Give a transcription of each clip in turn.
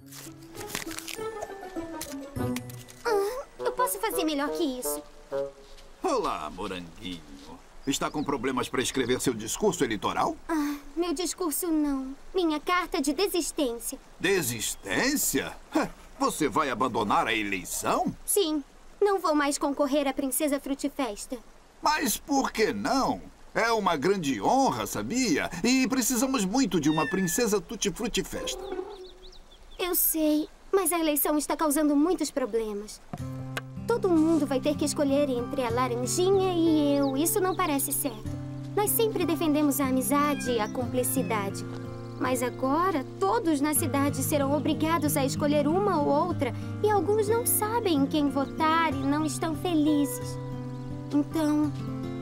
Eu posso fazer melhor que isso. Olá, Moranguinho. Está com problemas para escrever seu discurso eleitoral? Meu discurso não. Minha carta de desistência. Desistência? Você vai abandonar a eleição? Sim, não vou mais concorrer à Princesa Frutifesta. Mas por que não? É uma grande honra, sabia? E precisamos muito de uma Princesa Tutti Frutti Festa. Eu sei, mas a eleição está causando muitos problemas. Todo mundo vai ter que escolher entre a Laranjinha e eu. Isso não parece certo. Nós sempre defendemos a amizade e a cumplicidade. Mas agora, todos na cidade serão obrigados a escolher uma ou outra. E alguns não sabem em quem votar e não estão felizes. Então,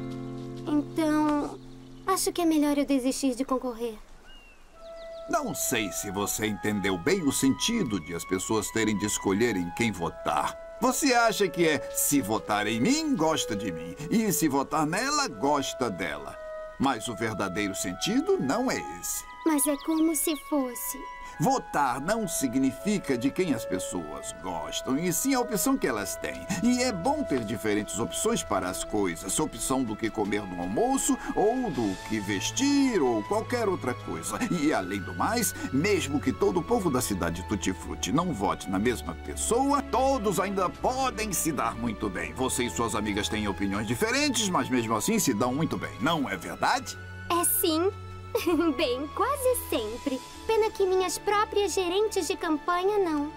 acho que é melhor eu desistir de concorrer. Não sei se você entendeu bem o sentido de as pessoas terem de escolher em quem votar. Você acha que é se votar em mim, gosta de mim, e se votar nela, gosta dela. Mas o verdadeiro sentido não é esse. Mas é como se fosse. Votar não significa de quem as pessoas gostam, e sim a opção que elas têm. E é bom ter diferentes opções para as coisas. Opção do que comer no almoço, ou do que vestir, ou qualquer outra coisa. E, além do mais, mesmo que todo o povo da cidade Tutti Frutti não vote na mesma pessoa, todos ainda podem se dar muito bem. Você e suas amigas têm opiniões diferentes, mas mesmo assim se dão muito bem. Não é verdade? É sim. Bem, quase sempre. Pena que minhas próprias gerentes de campanha não.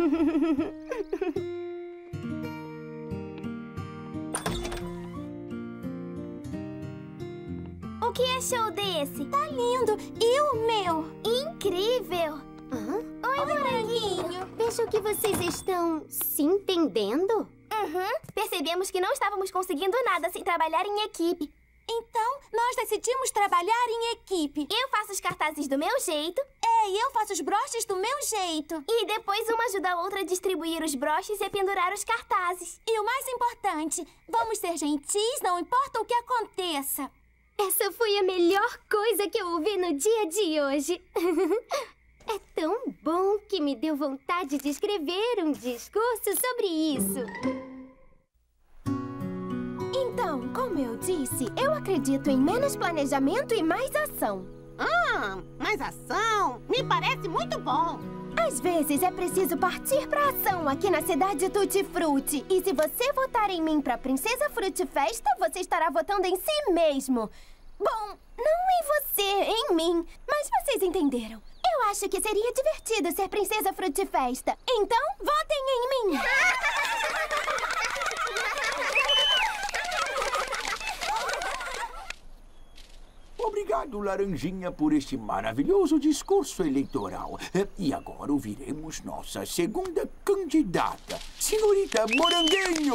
O que achou desse? Tá lindo. E o meu? Incrível. Oi, Moranguinho. Vejo que vocês estão se entendendo. Percebemos que não estávamos conseguindo nada sem trabalhar em equipe. Então, nós decidimos trabalhar em equipe. Eu faço os cartazes do meu jeito. E eu faço os broches do meu jeito. E depois uma ajuda a outra a distribuir os broches e a pendurar os cartazes. E o mais importante, vamos ser gentis, não importa o que aconteça. Essa foi a melhor coisa que eu ouvi no dia de hoje. É tão bom que me deu vontade de escrever um discurso sobre isso. Então, como eu disse, eu acredito em menos planejamento e mais ação. Mais ação? Me parece muito bom. Às vezes é preciso partir pra ação aqui na cidade Tutti Frutti. E se você votar em mim pra Princesa Frutifesta, você estará votando em si mesmo. Bom, não em você, em mim. Mas vocês entenderam. Eu acho que seria divertido ser Princesa Frutifesta. Então, votem em mim! Obrigado, Laranjinha, por este maravilhoso discurso eleitoral. E agora ouviremos nossa segunda candidata, Senhorita Moranguinho.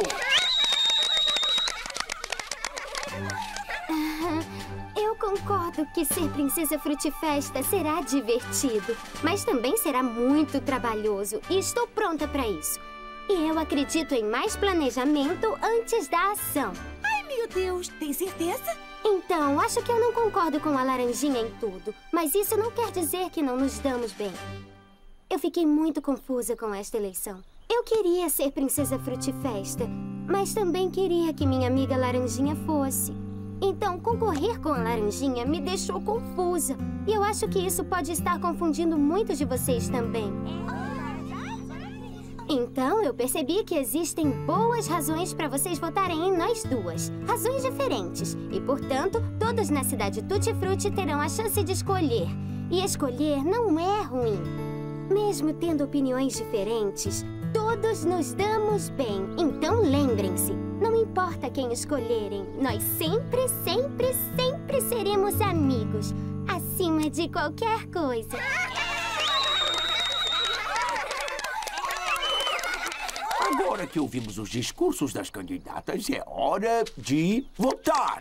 Eu concordo que ser Princesa Frutifesta será divertido, mas também será muito trabalhoso e estou pronta para isso. E eu acredito em mais planejamento antes da ação. Ai, meu Deus, tem certeza? Então, acho que eu não concordo com a Laranjinha em tudo, mas isso não quer dizer que não nos damos bem. Eu fiquei muito confusa com esta eleição. Eu queria ser Princesa Frutifesta, mas também queria que minha amiga Laranjinha fosse. Então, concorrer com a Laranjinha me deixou confusa. E eu acho que isso pode estar confundindo muitos de vocês também. Então, eu percebi que existem boas razões para vocês votarem em nós duas. Razões diferentes. E, portanto, todos na cidade Tutti Frutti terão a chance de escolher. E escolher não é ruim. Mesmo tendo opiniões diferentes, todos nos damos bem. Então, lembrem-se, não importa quem escolherem, nós sempre, sempre, sempre seremos amigos. Acima de qualquer coisa. Agora que ouvimos os discursos das candidatas, é hora de votar.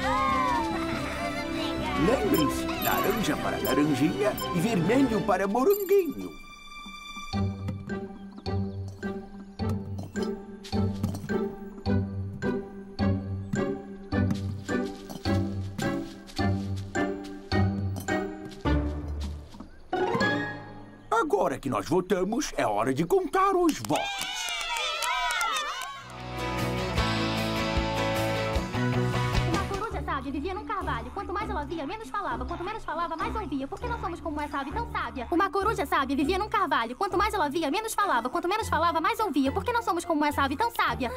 Lembrem-se, laranja para Laranjinha e vermelho para Moranguinho. Agora que nós votamos, é hora de contar os votos. Uma coruja sábia vivia num carvalho. Quanto mais ela via, menos falava. Quanto menos falava, mais ouvia. Por que não somos como essa ave tão sábia? Uma coruja sábia vivia num carvalho. Quanto mais ela via, menos falava. Quanto menos falava, mais ouvia. Por que não somos como essa ave tão sábia?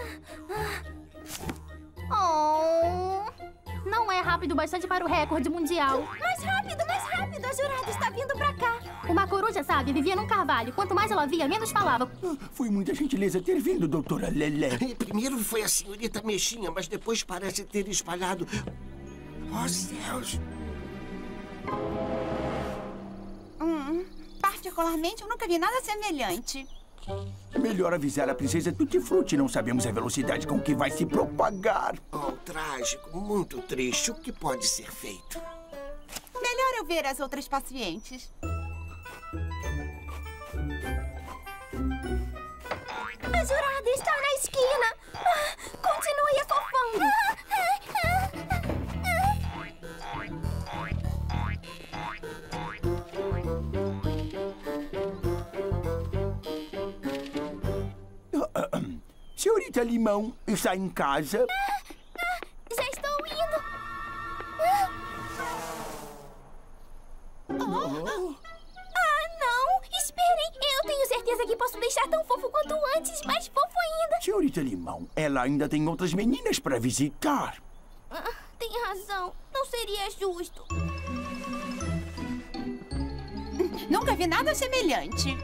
Oh... Não é rápido bastante para o recorde mundial. Mais rápido, mais rápido! A jurada está vindo pra cá. Uma coruja sábia vivia num carvalho. Quanto mais ela via, menos falava. Foi muita gentileza ter vindo, doutora Lelé. Primeiro foi a senhorita Mexinha, mas depois parece ter espalhado... Oh, céus! Particularmente, eu nunca vi nada semelhante. Melhor avisar a princesa Tutti Frutti. Não sabemos a velocidade com que vai se propagar. Oh, trágico, muito triste. O que pode ser feito? Melhor eu ver as outras pacientes. A jurada está na esquina. Continue afofando. Senhorita Limão está em casa? Já estou indo. Não! Esperem! Eu tenho certeza que posso deixar tão fofo quanto antes, mais fofo ainda. Senhorita Limão, ela ainda tem outras meninas para visitar. Tem razão. Não seria justo. Nunca vi nada semelhante.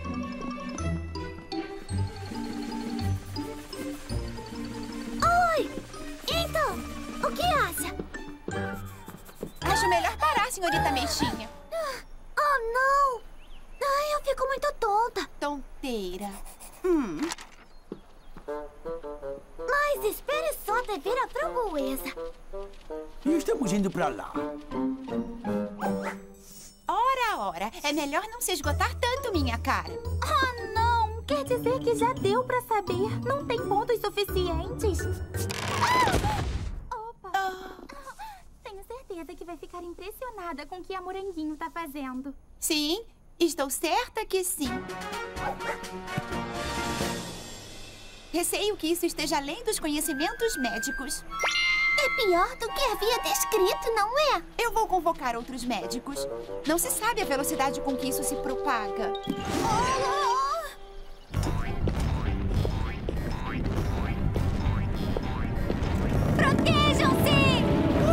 Oi! Então, o que acha? Acho melhor parar, senhorita Mexinha. Oh, não! Ai, eu fico muito tonta. Tonteira. Mas espere só até ver a framboesa. E estamos indo para lá. Ora. É melhor não se esgotar tanto, minha cara. Ah, não! Quer dizer que já deu pra saber. Não tem pontos suficientes. Opa! Tenho certeza que vai ficar impressionada com o que a Moranguinho tá fazendo. Sim, estou certa que sim. Receio que isso esteja além dos conhecimentos médicos. É pior do que havia descrito, não é? Eu vou convocar outros médicos. Não se sabe a velocidade com que isso se propaga. Protejam-se!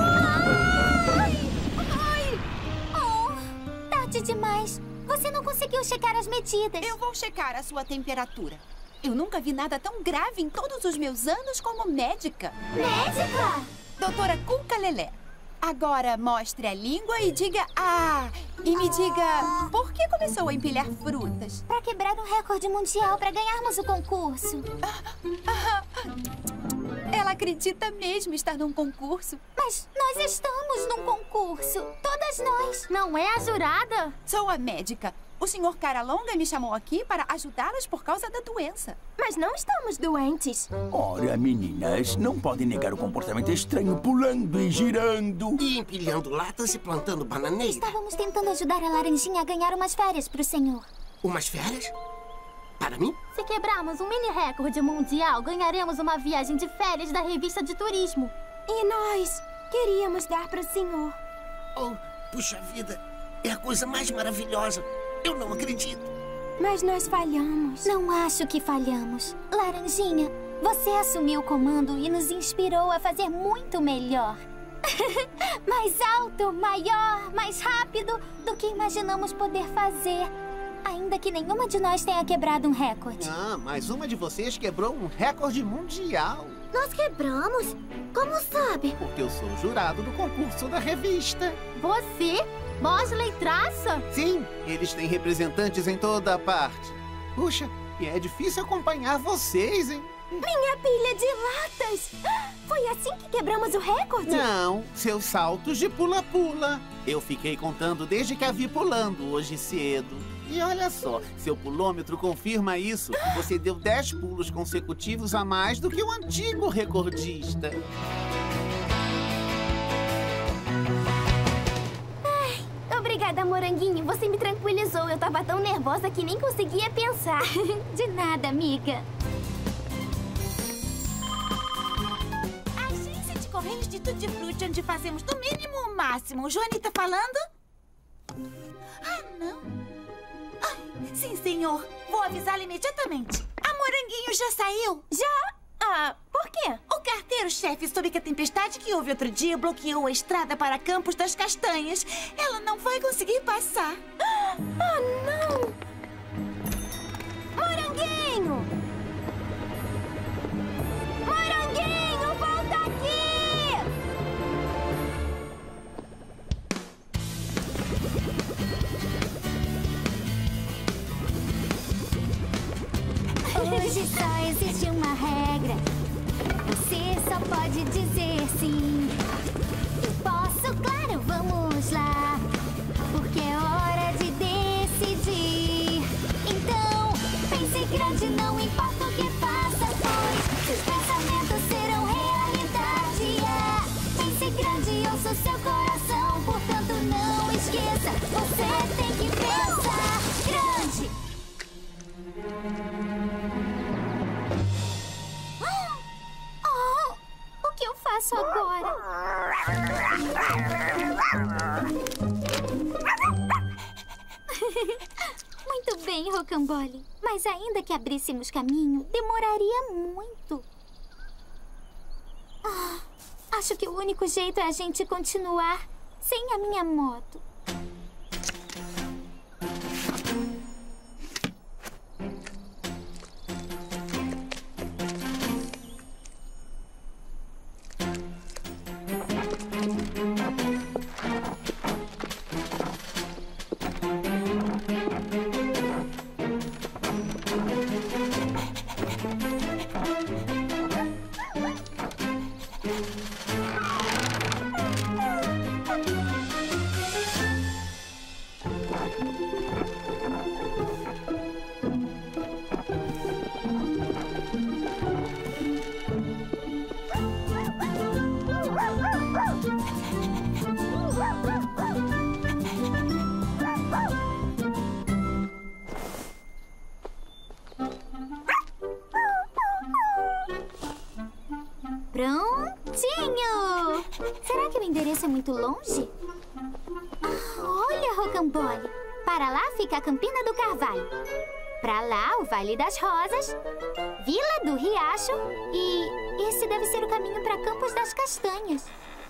Ai! Oh, tarde demais. Você não conseguiu checar as medidas. Eu vou checar a sua temperatura. Eu nunca vi nada tão grave em todos os meus anos como médica. Médica? Doutora Cuca Lelé. Agora mostre a língua e diga "ah". E me diga por que começou a empilhar frutas. Para quebrar um recorde mundial, para ganharmos o concurso. Ela acredita mesmo estar num concurso. Mas nós estamos num concurso. Todas nós. Não é a jurada? Sou a médica. O senhor Caralonga me chamou aqui para ajudá-las por causa da doença. Mas não estamos doentes. Ora, meninas, não podem negar o comportamento estranho pulando e girando. E empilhando latas e plantando bananeira. Estávamos tentando ajudar a Laranjinha a ganhar umas férias pro senhor. Umas férias? Para mim? Se quebrarmos um mini recorde mundial, ganharemos uma viagem de férias da revista de turismo. E nós queríamos dar pro senhor. Oh, puxa vida, é a coisa mais maravilhosa. Eu não acredito. Mas nós falhamos. Não acho que falhamos. Laranjinha, você assumiu o comando e nos inspirou a fazer muito melhor. Mais alto, maior, mais rápido do que imaginamos poder fazer. Ainda que nenhuma de nós tenha quebrado um recorde. Ah, mas uma de vocês quebrou um recorde mundial. Nós quebramos? Como sabe? Porque eu sou jurado do concurso da revista. Você? Bosley Traça? Sim, eles têm representantes em toda a parte. Puxa, e é difícil acompanhar vocês, hein? Minha pilha de latas! Foi assim que quebramos o recorde? Não, seus saltos de pula-pula. Eu fiquei contando desde que a vi pulando hoje cedo. E olha só, seu pulômetro confirma isso. Você deu 10 pulos consecutivos a mais do que o antigo recordista. Obrigada, Moranguinho. Você me tranquilizou. Eu tava tão nervosa que nem conseguia pensar. De nada, amiga. Agência de Correios de Tutti Frutti, onde fazemos do mínimo o máximo. O Johnny tá falando? Ah, não. Ai, sim, senhor. Vou avisá-lo imediatamente. A Moranguinho já saiu? Já? Por quê? O carteiro-chefe soube que a tempestade que houve outro dia bloqueou a estrada para Campos das Castanhas. Ela não vai conseguir passar. Não! Moranguinho! Moranguinho, volta aqui! Hoje só existe uma regra. Você só pode dizer sim. Eu posso, claro, vamos lá. Porque é hora de decidir. Então, pense grande, não importa o que faça, pois seus pensamentos serão realidade. Pense grande, ouça o seu coração. Portanto, não esqueça, você tem que pensar grande. O que eu faço agora? Muito bem, Rocambole. Mas ainda que abríssemos caminho, demoraria muito. Acho que o único jeito é a gente continuar sem a minha moto. Prontinho! Será que o endereço é muito longe? Olha, Rocambole. Para lá fica a Campina do Carvalho. Para lá, o Vale das Rosas, Vila do Riacho e esse deve ser o caminho para Campos das Castanhas.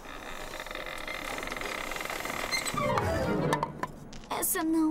Essa não.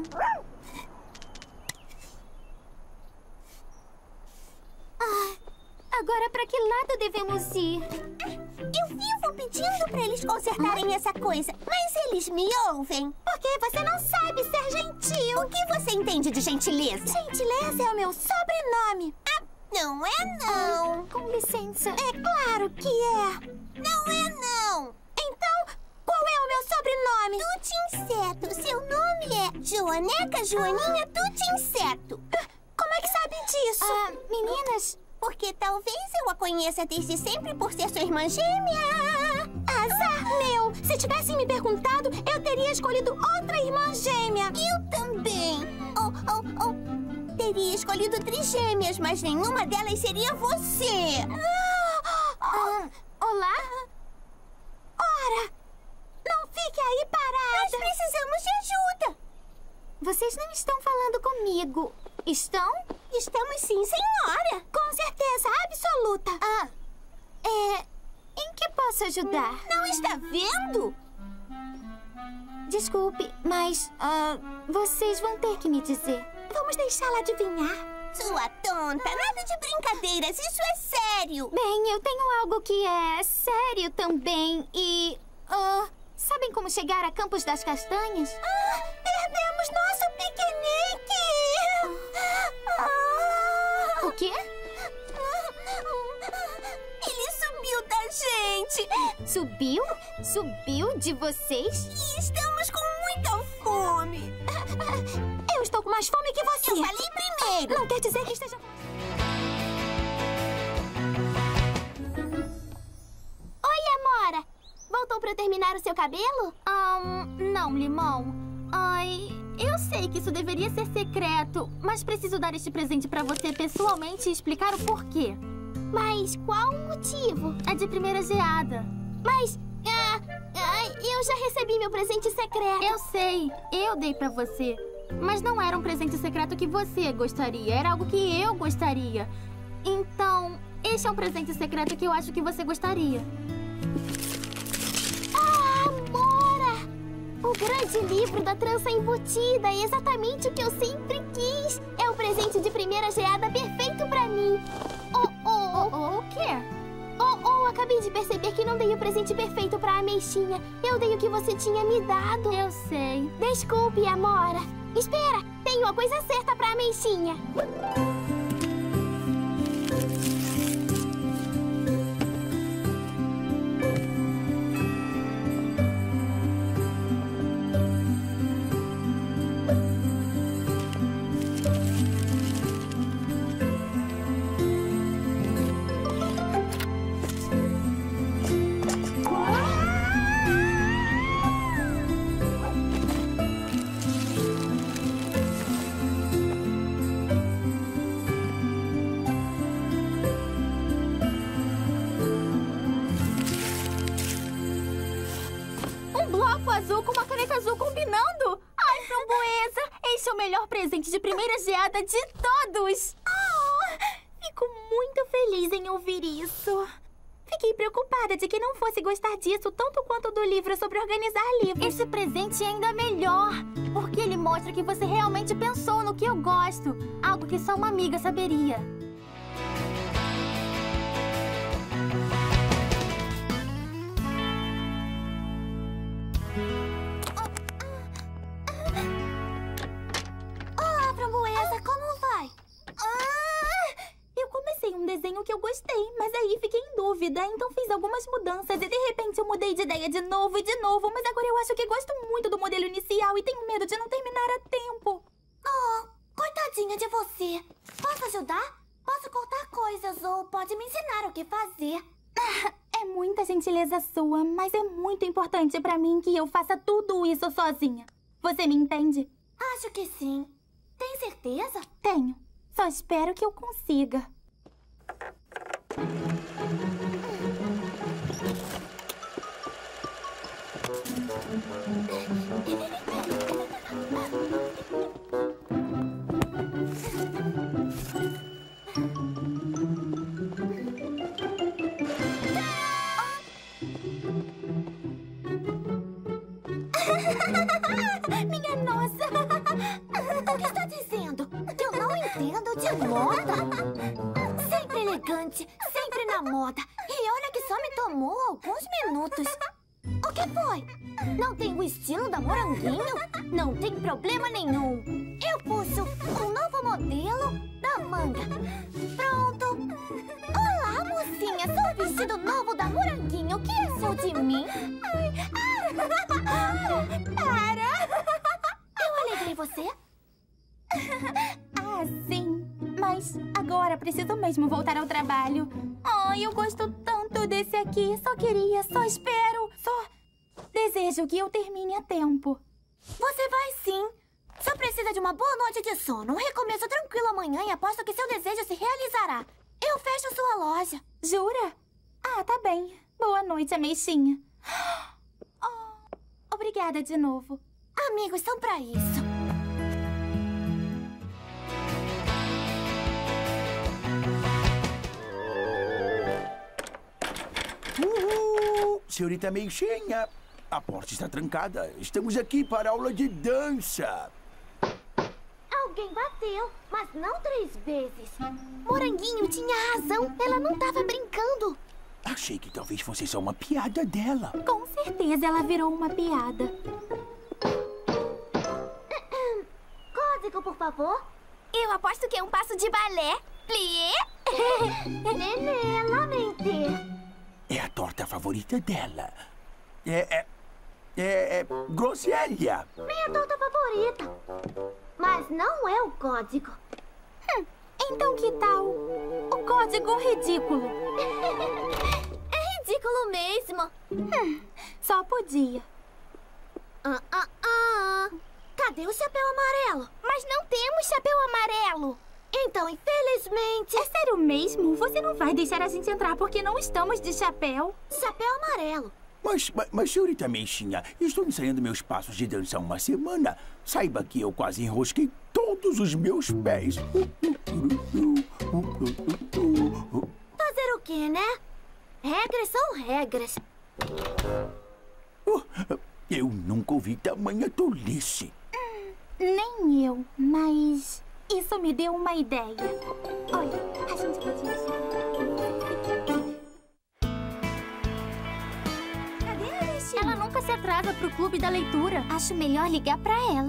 Agora, para que lado devemos ir? Eu vivo pedindo pra eles consertarem essa coisa, mas eles me ouvem. Porque você não sabe ser gentil. O que você entende de gentileza? Gentileza é o meu sobrenome. Não é não. Com licença. É claro que é. Não é não. Então, qual é o meu sobrenome? Tuti Inseto. Seu nome é Joaneca Joaninha Tuti Inseto. Como é que sabe disso? Meninas... Porque talvez eu a conheça desde sempre por ser sua irmã gêmea. Azar meu! Se tivessem me perguntado, eu teria escolhido outra irmã gêmea. Eu também. Teria escolhido trigêmeas, mas nenhuma delas seria você. Olá? Ora! Não fique aí parada. Nós precisamos de ajuda. Vocês não estão falando comigo, estão? Estamos sim, senhora. Com certeza absoluta. Em que posso ajudar? Não está vendo? Desculpe, mas vocês vão ter que me dizer. Vamos deixá-la adivinhar. Sua tonta, nada de brincadeiras, isso é sério. Bem, eu tenho algo que é sério também e... sabem como chegar a Campos das Castanhas? Perdemos nosso piquenique! O quê? Ele subiu da gente! Subiu? Subiu de vocês? E estamos com muita fome! Eu estou com mais fome que você! Eu falei primeiro! Não quer dizer que esteja... Oi, Amora! Voltou pra terminar o seu cabelo? Não, Limão. Ai, eu sei que isso deveria ser secreto, mas preciso dar este presente pra você pessoalmente e explicar o porquê. Mas qual o motivo? É de primeira geada. Mas... eu já recebi meu presente secreto. Eu sei, eu dei pra você. Mas não era um presente secreto que você gostaria, era algo que eu gostaria. Então, este é um presente secreto que eu acho que você gostaria. Amora! O grande livro da trança embutida é exatamente o que eu sempre quis. É o presente de primeira geada perfeito pra mim. O quê? Acabei de perceber que não dei o presente perfeito pra Ameixinha. Eu dei o que você tinha me dado. Eu sei. Desculpe, Amora. Espera, tenho a coisa certa pra Ameixinha. Azul com uma caneta azul combinando? Ai, Framboesa! Este é o melhor presente de primeira geada de todos! Fico muito feliz em ouvir isso. Fiquei preocupada de que não fosse gostar disso tanto quanto do livro sobre organizar livros. Esse presente é ainda melhor, porque ele mostra que você realmente pensou no que eu gosto. Algo que só uma amiga saberia. Olá, Framboesa, como vai? Eu comecei um desenho que eu gostei, mas aí fiquei em dúvida, então fiz algumas mudanças e de repente eu mudei de ideia de novo, mas agora eu acho que gosto muito do modelo inicial e tenho medo de não terminar a tempo. Oh, coitadinha de você. Posso ajudar? Posso cortar coisas ou pode me ensinar o que fazer. É muita gentileza sua, mas é muito importante pra mim que eu faça tudo isso sozinha. Você me entende? Acho que sim. Tem certeza? Tenho. Só espero que eu consiga. Minha nossa! O que está dizendo? Que eu não entendo de moda? Sempre elegante, sempre na moda. E olha que só me tomou alguns minutos. O que foi? Não tem o estilo da Moranguinho? Não tem problema nenhum. Eu puxo um novo modelo da manga. Pronto. Olá, mocinha. Sou o vestido novo da Moranguinho. O que achou de mim? Para! Eu alegrei você? Sim. Mas agora preciso mesmo voltar ao trabalho. Ai, eu gosto tanto desse aqui. Só espero, só desejo que eu termine a tempo. Você vai sim. Só precisa de uma boa noite de sono. Um recomeço tranquilo amanhã e aposto que seu desejo se realizará. Eu fecho sua loja. Jura? Tá bem. Boa noite, Ameixinha. Obrigada de novo. Amigos são pra isso. Senhorita Ameixinha, a porta está trancada. Estamos aqui para a aula de dança. Alguém bateu, mas não 3 vezes. Moranguinho tinha razão. Ela não estava brincando. Achei que talvez fosse só uma piada dela. Com certeza ela virou uma piada. Código, por favor. Eu aposto que é um passo de balé. Plié. Nenê, lamente. É a torta favorita dela. É groselha. Minha torta favorita. Mas não é o código. Então que tal o código ridículo? É ridículo mesmo. Só podia. Cadê o chapéu amarelo? Mas não temos chapéu amarelo. Então, infelizmente... É sério mesmo? Você não vai deixar a gente entrar porque não estamos de chapéu? Chapéu amarelo. Mas, senhorita Meixinha, estou ensaiando meus passos de dança há uma semana. Saiba que eu quase enrosquei todos os meus pés. Fazer o quê, né? Regras são regras. Eu nunca ouvi tamanha tolice. Nem eu, mas isso me deu uma ideia. Olha, a gente pode ir. Cadê a Alexia? Ela nunca se atrasa pro clube da leitura. Acho melhor ligar pra ela.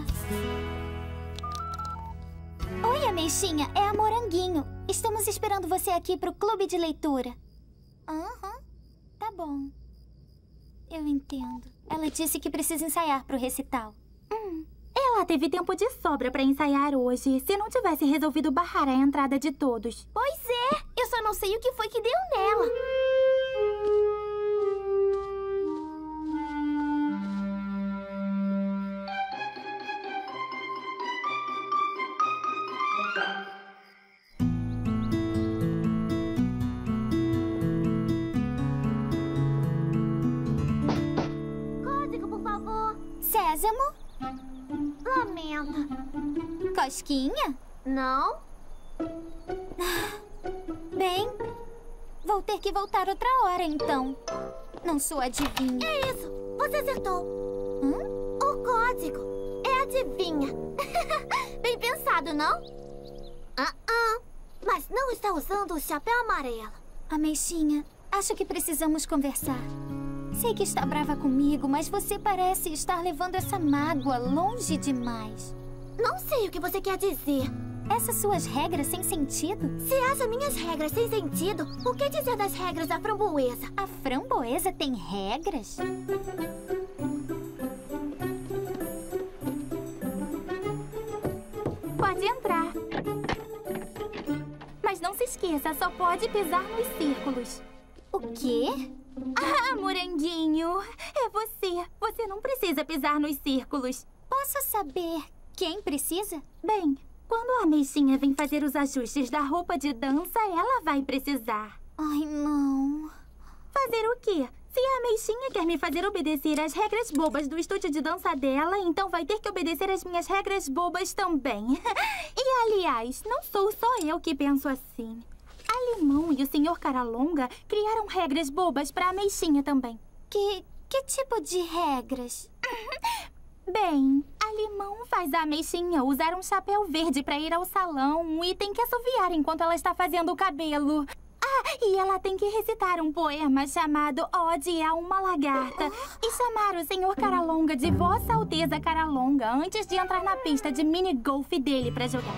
Oi, Ameixinha, é a Moranguinho. Estamos esperando você aqui pro clube de leitura. Aham, tá bom. Eu entendo. Ela disse que precisa ensaiar pro recital. Ela teve tempo de sobra pra ensaiar hoje, se não tivesse resolvido barrar a entrada de todos. Pois é, eu só não sei o que foi que deu nela. Código, por favor. Sésamo? Lamento. Cosquinha? Não? Bem, vou ter que voltar outra hora, então. Não sou adivinha. É isso, você acertou. O código é adivinha. Bem pensado, não? Mas não está usando o chapéu amarelo. Ameixinha, acho que precisamos conversar. Sei que está brava comigo, mas você parece estar levando essa mágoa longe demais. Não sei o que você quer dizer. Essas suas regras sem sentido? Se acha minhas regras sem sentido, o que dizer das regras da framboesa? A framboesa tem regras? Pode entrar. Mas não se esqueça, só pode pisar nos círculos. O quê? Ah, Moranguinho, é você. Você não precisa pisar nos círculos. Posso saber quem precisa? Bem, quando a Ameixinha vem fazer os ajustes da roupa de dança, ela vai precisar. Ai, não. Fazer o quê? Se a Ameixinha quer me fazer obedecer às regras bobas do estúdio de dança dela, então vai ter que obedecer às minhas regras bobas também. E, aliás, não sou só eu que penso assim. A Limão e o Sr. Caralonga criaram regras bobas para a Ameixinha também. Que tipo de regras? Bem, a Limão faz a Ameixinha usar um chapéu verde para ir ao salão e tem que assoviar enquanto ela está fazendo o cabelo. Ah, e ela tem que recitar um poema chamado Ode a uma Lagarta e chamar o Sr. Caralonga de Vossa Alteza Caralonga antes de entrar na pista de mini-golf dele para jogar.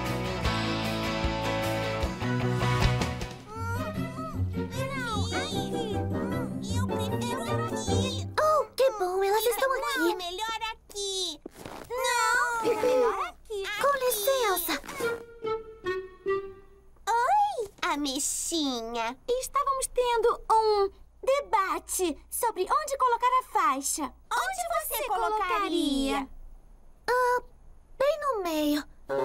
Eu prefiro aqui. Oh, que bom, elas estão aqui. Não, melhor aqui. Não, Melhor aqui. Com licença. Oi, Ameixinha. Estávamos tendo um debate sobre onde colocar a faixa. Onde você colocaria? Bem no meio.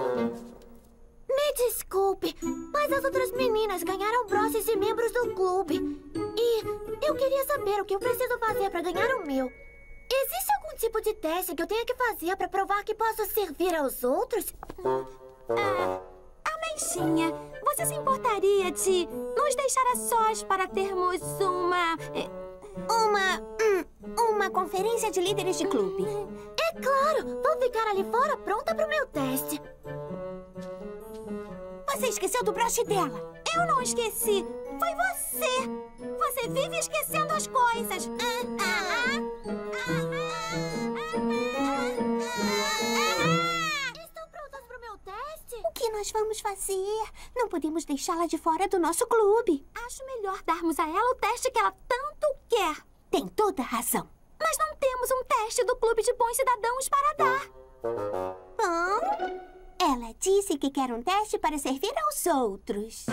Me desculpe, mas as outras meninas ganharam broches de membros do clube. E eu queria saber o que eu preciso fazer para ganhar o meu. Existe algum tipo de teste que eu tenha que fazer para provar que posso servir aos outros? Ameixinha, você se importaria de nos deixar a sós para termos Uma conferência de líderes de clube. É claro! Vou ficar ali fora pronta para o meu teste. Você esqueceu do broche dela. Eu não esqueci. Foi você. Você vive esquecendo as coisas. Estão prontas para o meu teste? O que nós vamos fazer? Não podemos deixá-la de fora do nosso clube. Acho melhor darmos a ela o teste que ela tanto quer. Tem toda a razão. Mas não temos um teste do Clube de Bons Cidadãos para dar. Ela disse que quer um teste para servir aos outros.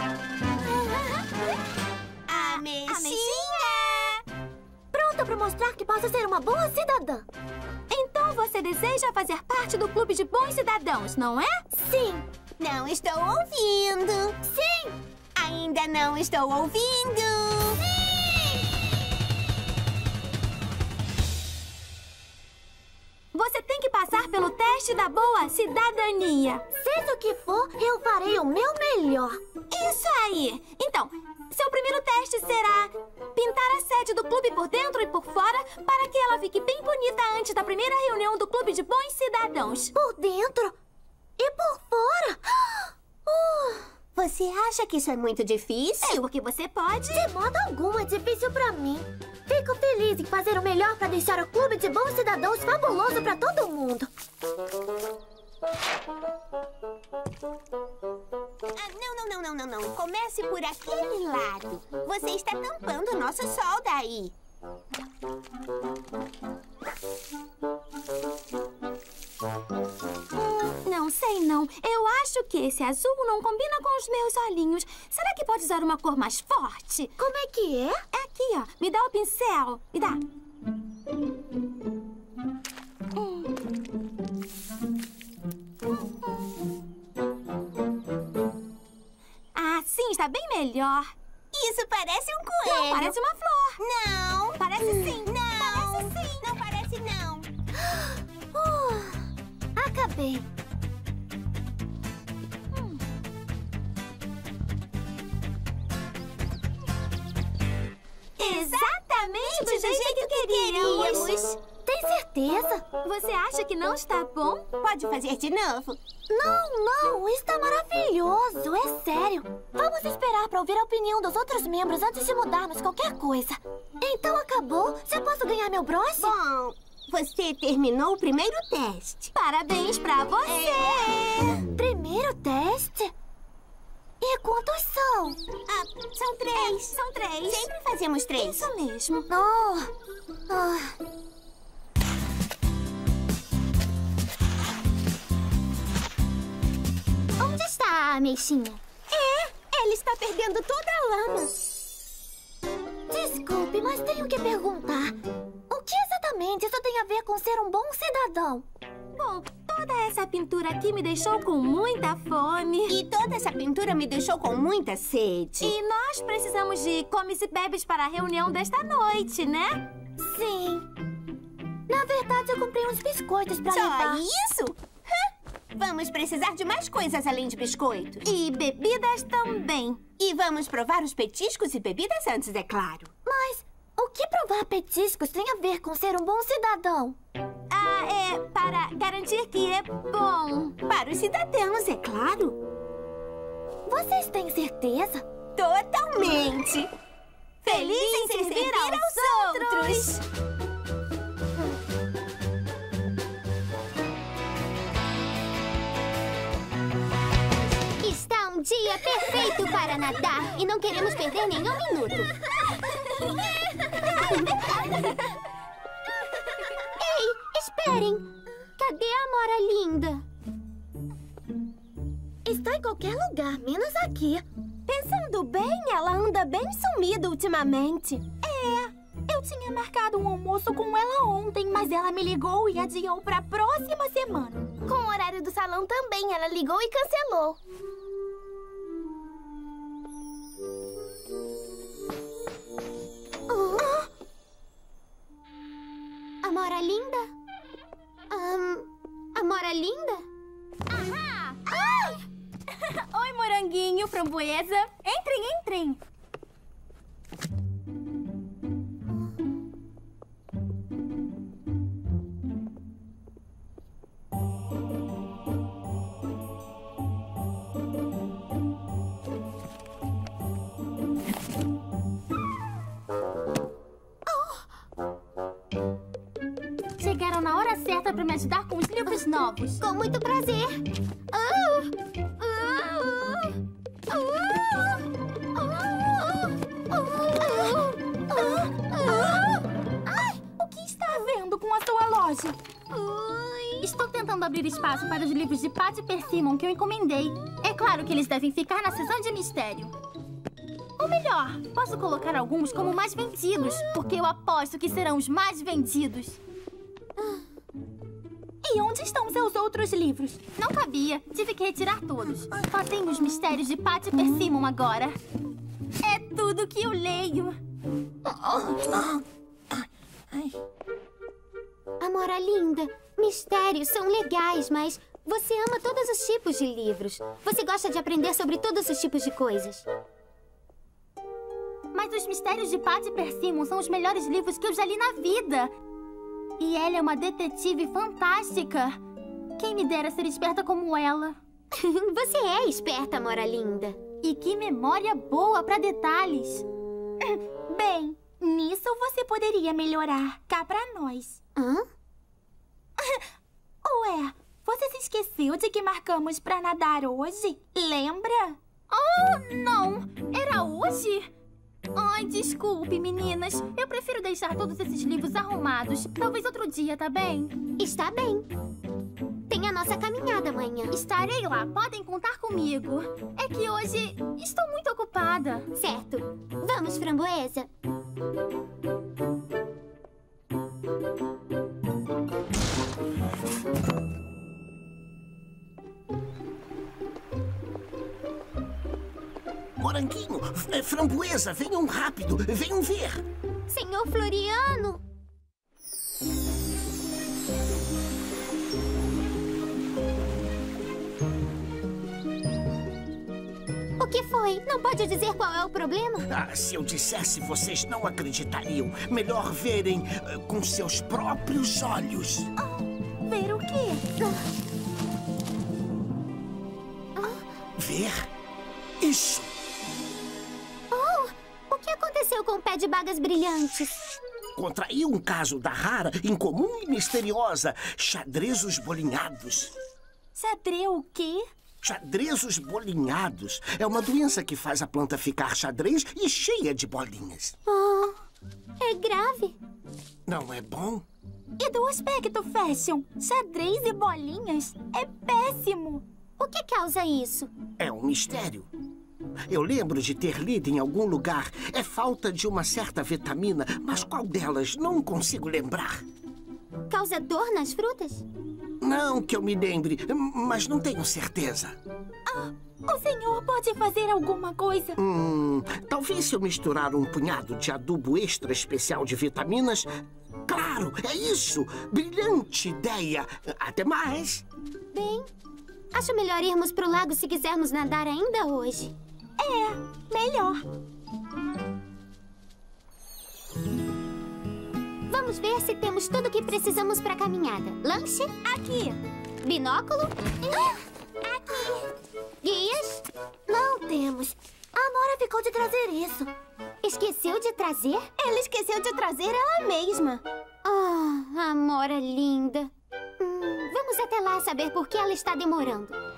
Ameixinha! Pronta para mostrar que posso ser uma boa cidadã. Então, Então você deseja fazer parte do Clube de Bons Cidadãos, não é? Sim. Não estou ouvindo. Sim. Ainda não estou ouvindo. Você tem que passar pelo teste da boa cidadania. Seja o que for, eu farei o meu melhor. Isso aí. Então, seu primeiro teste será pintar a sede do clube por dentro e por fora para que ela fique bem bonita antes da primeira reunião do Clube de Bons Cidadãos. Por dentro e por fora? Você acha que isso é muito difícil? É porque você pode. De modo algum é difícil pra mim. Fico feliz em fazer o melhor pra deixar o Clube de Bons Cidadãos fabuloso pra todo mundo. Não. Comece por aquele lado. Você está tampando o nosso sol daí. Não sei não. Eu acho que esse azul não combina com os meus olhinhos. Será que pode usar uma cor mais forte? Como é que é? É aqui, ó. Me dá o pincel. Me dá. Ah, sim, está bem melhor. Isso parece um coelho. Não, parece uma flor. Não. Parece sim. Não. Parece sim. Não parece não. Acabei. Exatamente do jeito que queríamos. Tem certeza? Você acha que não está bom? Pode fazer de novo. Não, está maravilhoso, é sério. Vamos esperar para ouvir a opinião dos outros membros antes de mudarmos qualquer coisa. Então acabou? Já posso ganhar meu broche? Bom, você terminou o primeiro teste. Parabéns pra você! Primeiro teste? E quantos são? São 3. São 3. Sempre fazemos 3. Isso mesmo. Onde está a ameixinha? Ele está perdendo toda a lama. Desculpe, mas tenho que perguntar. O que exatamente isso tem a ver com ser um bom cidadão? Bom, toda essa pintura aqui me deixou com muita fome. E toda essa pintura me deixou com muita sede. E nós precisamos de comes e bebes para a reunião desta noite, né? Sim. Na verdade, eu comprei uns biscoitos para levar. Só isso? Vamos precisar de mais coisas além de biscoitos. E bebidas também. E vamos provar os petiscos e bebidas antes, é claro. Mas o que provar petiscos tem a ver com ser um bom cidadão? É para garantir que é bom. Para os cidadãos, é claro. Vocês têm certeza? Totalmente. Feliz em servir aos outros. Está um dia perfeito para nadar e não queremos perder nenhum minuto. Ei, esperem! Cadê a Amora linda? Está em qualquer lugar, menos aqui. Pensando bem, ela anda bem sumida ultimamente. Eu tinha marcado um almoço com ela ontem, mas ela me ligou e adiou para a próxima semana. Com o horário do salão também, ela ligou e cancelou. Amora linda? Amora linda? Ahá! Ai! Oi, moranguinho, framboesa. Entrem. Chegaram na hora certa para me ajudar com os livros novos. Com muito prazer. Ai, o que está havendo com a sua loja? Estou tentando abrir espaço para os livros de Patty Persimmon que eu encomendei. É claro que eles devem ficar na seção de mistério. Ou melhor, posso colocar alguns como mais vendidos, porque eu aposto que serão os mais vendidos. E onde estão seus outros livros? Não cabia. Tive que retirar todos. Só tenho os mistérios de Patty Persimmon agora. É tudo que eu leio. Amora linda, mistérios são legais, mas você ama todos os tipos de livros. Você gosta de aprender sobre todos os tipos de coisas. Mas os mistérios de Patty Persimmon são os melhores livros que eu já li na vida. E ela é uma detetive fantástica. Quem me dera ser esperta como ela. Você é esperta, Amora linda. E que memória boa para detalhes. Bem, nisso você poderia melhorar. Cá pra nós. Hã? Ué, você se esqueceu de que marcamos pra nadar hoje? Lembra? Oh, não! Era hoje? Ai, desculpe, meninas. Eu prefiro deixar todos esses livros arrumados. Talvez outro dia, tá bem? Está bem. Tem a nossa caminhada amanhã. Estarei lá, podem contar comigo. É que hoje estou muito ocupada. Certo. Vamos, Framboesa. Moranguinho, Framboesa, venham rápido, venham ver. Senhor Floriano. O que foi? Não pode dizer qual é o problema? Ah, se eu dissesse, vocês não acreditariam. Melhor verem com seus próprios olhos. Ver o quê? Ver isso. O que aconteceu com o pé de bagas brilhantes? Contraiu um caso da rara, incomum e misteriosa xadrezos bolinhados. Xadrez o quê? Xadrezos bolinhados é uma doença que faz a planta ficar xadrez e cheia de bolinhas. Oh, é grave. Não é bom? E do aspecto fashion, xadrez e bolinhas é péssimo. O que causa isso? É um mistério. Eu lembro de ter lido em algum lugar. É falta de uma certa vitamina, mas qual delas? Não consigo lembrar. Causa dor nas frutas? Não que eu me lembre, mas não tenho certeza. O senhor pode fazer alguma coisa? Talvez se eu misturar um punhado de adubo extra especial de vitaminas... Claro, é isso! Brilhante ideia! Até mais! Bem, acho melhor irmos pro lago se quisermos nadar ainda hoje. É, melhor. Vamos ver se temos tudo o que precisamos para a caminhada. Lanche? Aqui. Binóculo? Aqui. Guias? Não temos. A Amora ficou de trazer isso. Esqueceu de trazer? Ela esqueceu de trazer ela mesma. Oh, Amora linda. Vamos até lá saber por que ela está demorando.